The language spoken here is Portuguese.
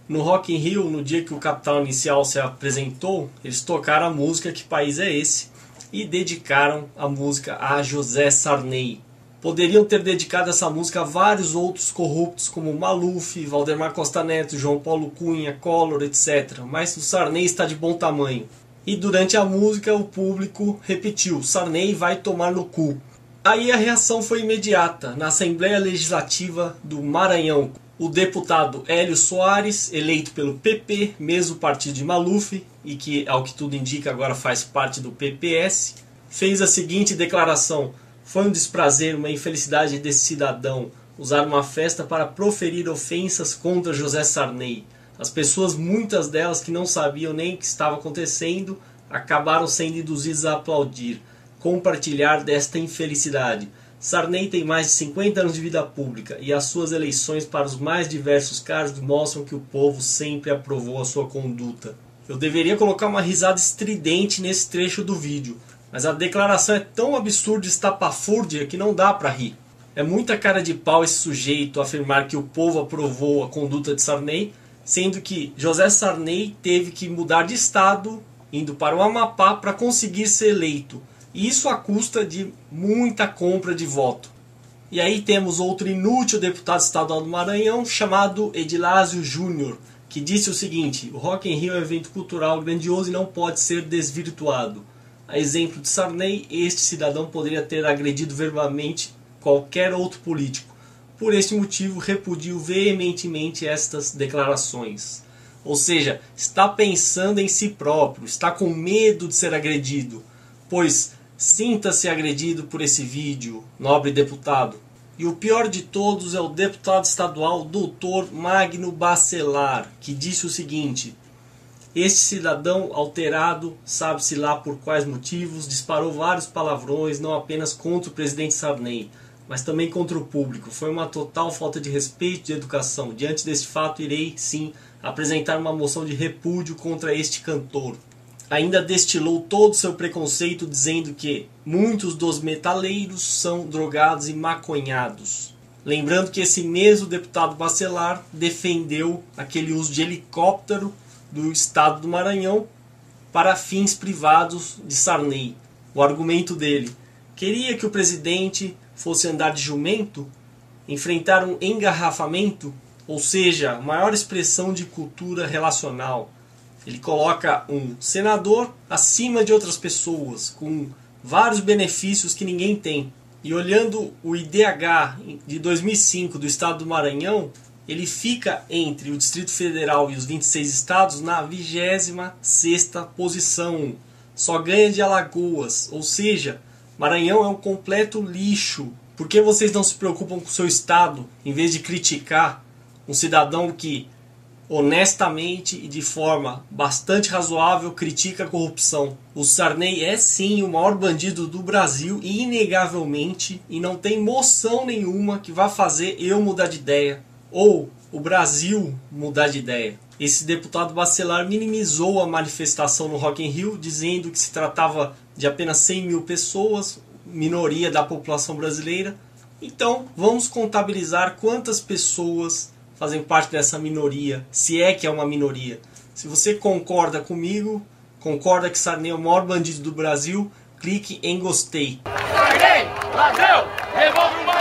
No Rock in Rio, no dia que o Capital Inicial se apresentou, eles tocaram a música Que País é Esse? E dedicaram a música a José Sarney. Poderiam ter dedicado essa música a vários outros corruptos como Maluf, Valdemar Costa Neto, João Paulo Cunha, Collor, etc. Mas o Sarney está de bom tamanho. E durante a música o público repetiu: Sarney vai tomar no cu. Aí a reação foi imediata. Na Assembleia Legislativa do Maranhão, o deputado Hélio Soares, eleito pelo PP, mesmo partido de Maluf, e que, ao que tudo indica, agora faz parte do PPS, fez a seguinte declaração: foi um desprazer, uma infelicidade desse cidadão usar uma festa para proferir ofensas contra José Sarney. As pessoas, muitas delas que não sabiam nem o que estava acontecendo, acabaram sendo induzidas a aplaudir, compartilhar desta infelicidade. Sarney tem mais de 50 anos de vida pública e as suas eleições para os mais diversos cargos mostram que o povo sempre aprovou a sua conduta. Eu deveria colocar uma risada estridente nesse trecho do vídeo, mas a declaração é tão absurda e estapafúrdia que não dá para rir. É muita cara de pau esse sujeito afirmar que o povo aprovou a conduta de Sarney, sendo que José Sarney teve que mudar de estado, indo para o Amapá para conseguir ser eleito. E isso à custa de muita compra de voto. E aí temos outro inútil deputado estadual do Maranhão, chamado Edilásio Júnior, que disse o seguinte: o Rock in Rio é um evento cultural grandioso e não pode ser desvirtuado. A exemplo de Sarney, este cidadão poderia ter agredido verbalmente qualquer outro político. Por este motivo, repudio veementemente estas declarações. Ou seja, está pensando em si próprio, está com medo de ser agredido, pois sinta-se agredido por esse vídeo, nobre deputado. E o pior de todos é o deputado estadual Dr. Magno Bacelar, que disse o seguinte: este cidadão alterado, sabe-se lá por quais motivos, disparou vários palavrões, não apenas contra o presidente Sarney, mas também contra o público. Foi uma total falta de respeito e de educação. Diante deste fato, irei, sim, apresentar uma moção de repúdio contra este cantor. Ainda destilou todo o seu preconceito, dizendo que muitos dos metaleiros são drogados e maconhados. Lembrando que esse mesmo deputado Bacelar defendeu aquele uso de helicóptero do estado do Maranhão para fins privados de Sarney. O argumento dele: queria que o presidente fosse andar de jumento, enfrentar um engarrafamento, ou seja, a maior expressão de cultura relacional. Ele coloca um senador acima de outras pessoas, com vários benefícios que ninguém tem. E olhando o IDH de 2005 do estado do Maranhão, ele fica entre o Distrito Federal e os 26 estados na 26ª posição. Só ganha de Alagoas, ou seja, Maranhão é um completo lixo. Por que vocês não se preocupam com o seu estado, em vez de criticar um cidadão que honestamente e de forma bastante razoável critica a corrupção? O Sarney é sim o maior bandido do Brasil, inegavelmente, e não tem moção nenhuma que vá fazer eu mudar de ideia, ou o Brasil mudar de ideia. Esse deputado Bacelar minimizou a manifestação no Rock in Rio, dizendo que se tratava de apenas 100 mil pessoas, minoria da população brasileira. Então vamos contabilizar quantas pessoas fazem parte dessa minoria, se é que é uma minoria. Se você concorda comigo, concorda que Sarney é o maior bandido do Brasil, clique em gostei. Sarney, ladrão, revólver